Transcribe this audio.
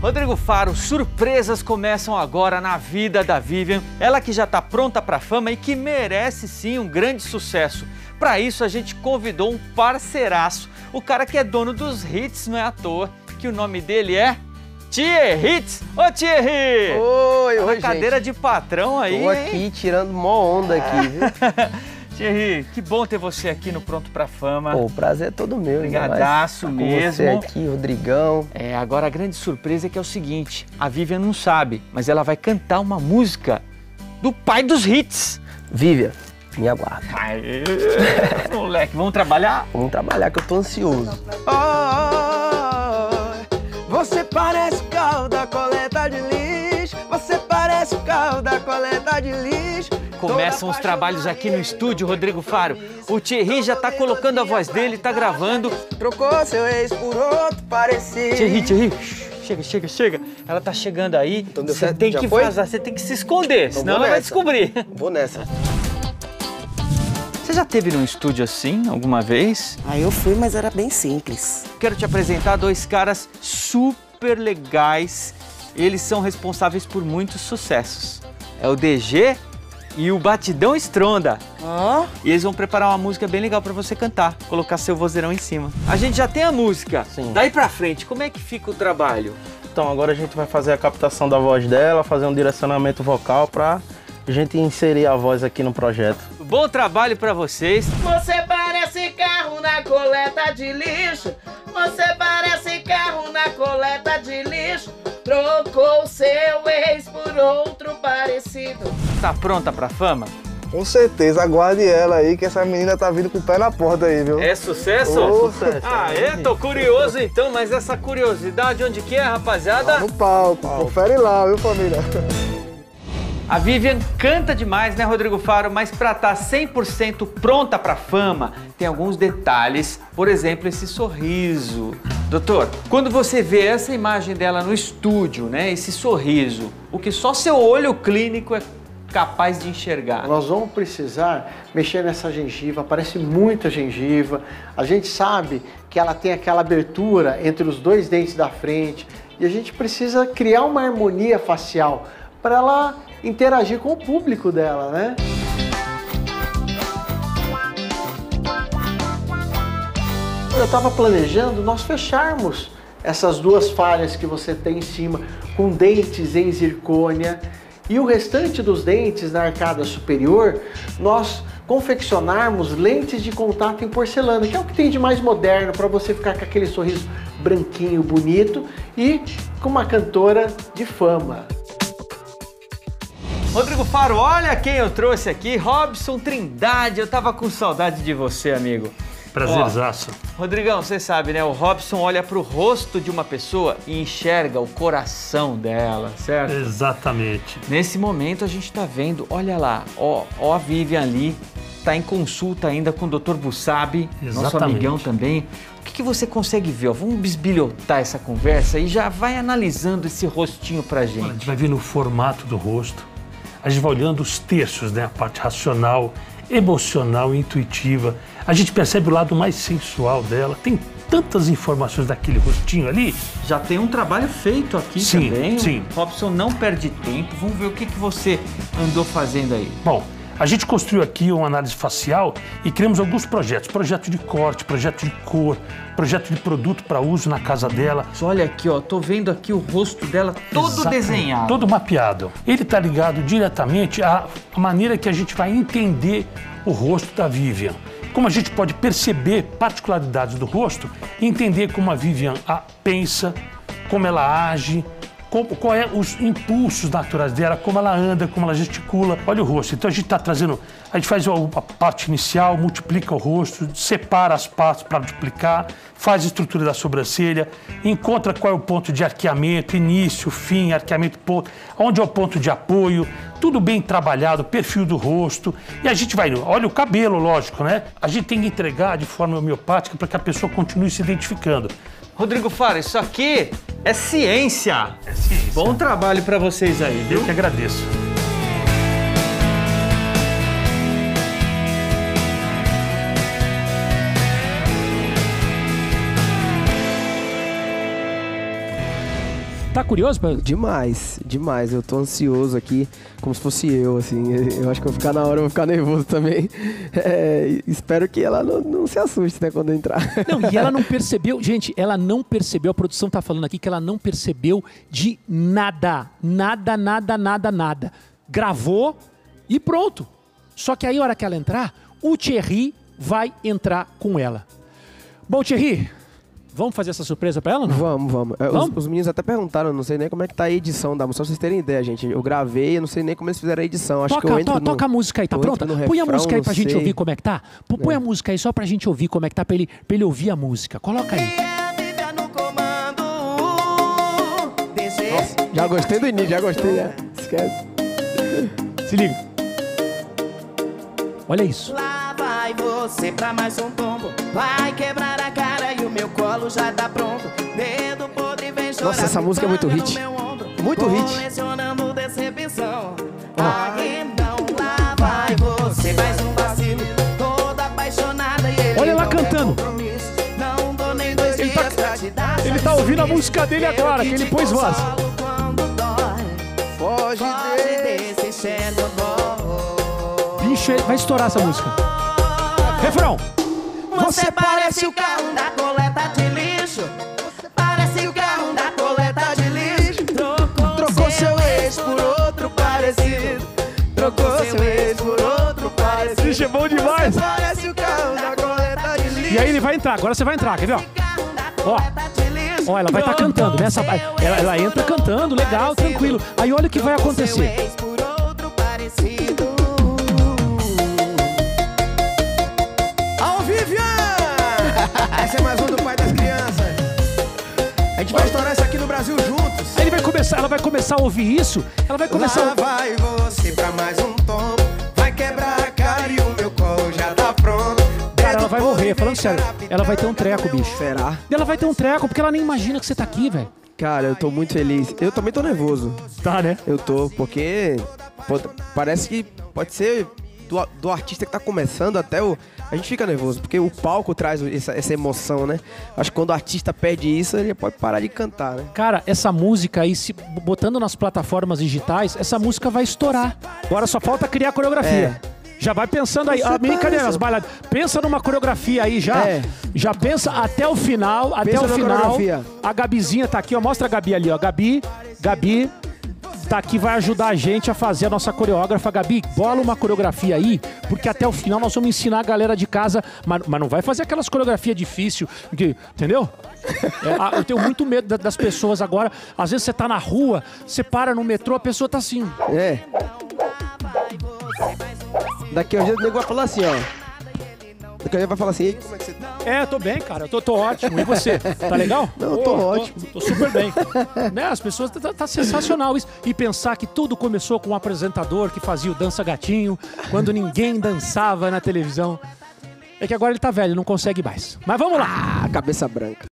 Rodrigo Faro, surpresas começam agora na vida da Vivian. Ela que já está pronta para a fama e que merece sim um grande sucesso. Para isso a gente convidou um parceiraço, o cara que é dono dos hits, não é à toa que o nome dele é Thierry Hits. Ô Thierry! Oi, gente. Cadeira de patrão aí, Tô aqui tirando mó onda aqui, viu? Thierry, que bom ter você aqui no Pronto Pra Fama. Pô, o prazer é todo meu. Brigadaço mesmo. Você aqui, Rodrigão. Agora a grande surpresa é que é o seguinte, a Vivian não sabe, mas ela vai cantar uma música do pai dos hits. Vivian, me aguarda. Aê, moleque, vamos trabalhar? Vamos trabalhar que eu tô ansioso. Você parece o carro da coleta de lixo. Você parece o carro da coleta de lixo. Começam os trabalhos aqui no estúdio, Rodrigo Faro. O Thierry já tá colocando a voz dele, tá gravando. Trocou seu ex por outro parecido. Thierry, chega. Ela tá chegando aí. Então deu você certo? tem Já que foi? vazar, você tem que se esconder, Então senão vou ela vai nessa. descobrir. Vou nessa. Você já esteve num estúdio assim, alguma vez? Aí eu fui, mas era bem simples. Quero te apresentar dois caras super legais. Eles são responsáveis por muitos sucessos. É o DG e o Batidão Stronda. E eles vão preparar uma música bem legal pra você cantar, colocar seu vozeirão em cima. A gente já tem a música. Sim. Daí pra frente, como é que fica o trabalho? Então agora a gente vai fazer a captação da voz dela, fazer um direcionamento vocal pra gente inserir a voz aqui no projeto. Bom trabalho pra vocês. Você parece carro na coleta de lixo. Você parece carro na coleta de lixo. Trocou seu ex por outro parecido. Tá pronta pra fama? Com certeza, aguarde ela aí, que essa menina tá vindo com o pé na porta aí, viu? É sucesso? Ô, Tô curioso então, mas essa curiosidade onde que é, rapaziada? No palco. Confere lá, viu, família? A Vivian canta demais, né, Rodrigo Faro? Mas pra estar 100% pronta pra fama, tem alguns detalhes. Por exemplo, esse sorriso. Doutor, quando você vê essa imagem dela no estúdio, né, esse sorriso, o que só seu olho clínico é capaz de enxergar. Nós vamos precisar mexer nessa gengiva, parece muita gengiva. A gente sabe que ela tem aquela abertura entre os dois dentes da frente e a gente precisa criar uma harmonia facial para ela interagir com o público dela, né? Eu estava planejando nós fecharmos essas duas falhas que você tem em cima com dentes em zircônia e o restante dos dentes na arcada superior nós confeccionarmos lentes de contato em porcelana, que é o que tem de mais moderno para você ficar com aquele sorriso branquinho, bonito e com uma cantora de fama. Rodrigo Faro, olha quem eu trouxe aqui, Robson Trindade. Eu tava com saudade de você, amigo. Prazerzaço. Rodrigão, você sabe, né? O Robson olha pro rosto de uma pessoa e enxerga o coração dela, certo? Exatamente. Nesse momento a gente tá vendo, olha lá, ó a Vivian ali, tá em consulta ainda com o Dr. Bussabi, nosso amigão também. O que você consegue ver? Ó, vamos bisbilhotar essa conversa e já vai analisando esse rostinho pra gente. A gente vai ver no formato do rosto. A gente vai olhando os terços, né? A parte racional, emocional e intuitiva. A gente percebe o lado mais sensual dela. Tem tantas informações daquele rostinho ali. Já tem um trabalho feito aqui também. Sim. O Robson não perde tempo. Vamos ver o que você andou fazendo aí. Bom, a gente construiu aqui uma análise facial e criamos alguns projetos. Projeto de corte, projeto de cor, projeto de produto para uso na casa dela. Olha aqui, ó, tô vendo aqui o rosto dela todo desenhado. Todo mapeado. Ele está ligado diretamente à maneira que a gente vai entender o rosto da Vivian. Como a gente pode perceber particularidades do rosto e entender como a Vivian pensa, como ela age, qual é os impulsos naturais dela, como ela anda, como ela gesticula. Olha o rosto. Então a gente está trazendo, a gente faz a parte inicial, multiplica o rosto, separa as partes para duplicar, faz a estrutura da sobrancelha, encontra qual é o ponto de arqueamento, início, fim, arqueamento, ponto, onde é o ponto de apoio, tudo bem trabalhado, perfil do rosto. E a gente vai, olha o cabelo, lógico, né? A gente tem que entregar de forma homeopática para que a pessoa continue se identificando. Rodrigo Faro, isso aqui é ciência. É ciência. Bom trabalho para vocês aí, viu? Eu que agradeço. Tá curioso? Demais, demais. Eu tô ansioso aqui, como se fosse eu, assim. Eu acho que eu vou ficar na hora, eu vou ficar nervoso também. Espero que ela não se assuste, né, quando eu entrar. Não, e ela não percebeu, gente, ela não percebeu, a produção tá falando aqui que ela não percebeu de nada. Nada. Gravou e pronto. Só que aí, a hora que ela entrar, o Thierry vai entrar com ela. Bom, Thierry, vamos fazer essa surpresa pra ela, não? Vamos. Os meninos até perguntaram, eu não sei nem como é que tá a edição da música, só pra vocês terem ideia, gente. Eu gravei, eu não sei nem como eles fizeram a edição. Acho que eu entro toca a música aí, tá pronta? Põe a música aí pra gente ouvir como é que tá. Põe a música aí só pra gente ouvir como é que tá, pra ele ouvir a música. Coloca aí. Nossa, já gostei do início, já. Esquece. Se liga. Olha isso. Lá vai você pra mais um tombo. Vai quebrar a cara e o meu colo já tá pronto. Dedo podre vem chorar. Nossa, essa música é muito hit. Muito hit. Colecionando decepção. Aí não, lá vai você, mais um vacilo. Toda apaixonada e ele olha lá cantando. Não dou nem 2 dias pra te dar. Ele tá ouvindo a música dele agora, que ele pôs voz. Foge desse xenobó. Bicho, vai estourar essa música. Refrão. Você parece o carro da coleta de lixo. Parece o carro da coleta de lixo. Trocou seu ex por outro parecido. Trocou seu ex por outro parecido. Bicho, é bom demais. Você parece o carro da coleta de lixo. E aí ele vai entrar, agora você vai entrar, quer ver, ó, ela vai estar cantando, né? Ela entra cantando, legal, tranquilo. Aí olha o que vai acontecer. Esse é mais um do Pai das Crianças. A gente vai estourar isso aqui no Brasil juntos. Aí ela vai começar a ouvir isso. Ela vai começar Lá vai você pra mais um tombo. Vai quebrar a cara e o meu colo já tá pronto. Cara, ela vai morrer, falando sério. Ela vai ter um treco, bicho. Será? Ela vai ter um treco, porque ela nem imagina que você tá aqui, velho. Cara, eu tô muito feliz. Eu também tô nervoso. Tá, né? Eu tô, porque parece que pode ser do artista que tá começando até a gente fica nervoso, porque o palco traz essa emoção, né? Acho que quando o artista pede isso, ele pode parar de cantar, né? Cara, essa música aí, botando nas plataformas digitais, essa música vai estourar. Agora só falta criar a coreografia. Já vai pensando aí. Cadê as bailadas? Pensa numa coreografia aí já. Já pensa até o final. Até o final. A Gabizinha tá aqui, ó. Mostra a Gabi ali, ó. Gabi tá aqui, vai ajudar a gente a fazer a nossa coreógrafa. Gabi, bola uma coreografia aí, porque até o final nós vamos ensinar a galera de casa, mas não vai fazer aquelas coreografias difíceis, entendeu? Eu tenho muito medo das pessoas agora. Às vezes você tá na rua, você para no metrô, a pessoa tá assim. Daqui a um dia o nego vai falar assim, ó. Daqui a dia vai falar assim, como é que você tá? Tô bem, cara. Eu tô ótimo. E você? Tá legal? Não, eu tô ótimo. Tô super bem. Né? As pessoas... Tá sensacional isso. E pensar que tudo começou com um apresentador que fazia o Dança Gatinho, quando ninguém dançava na televisão. É que agora ele tá velho, não consegue mais. Mas vamos lá. Cabeça branca.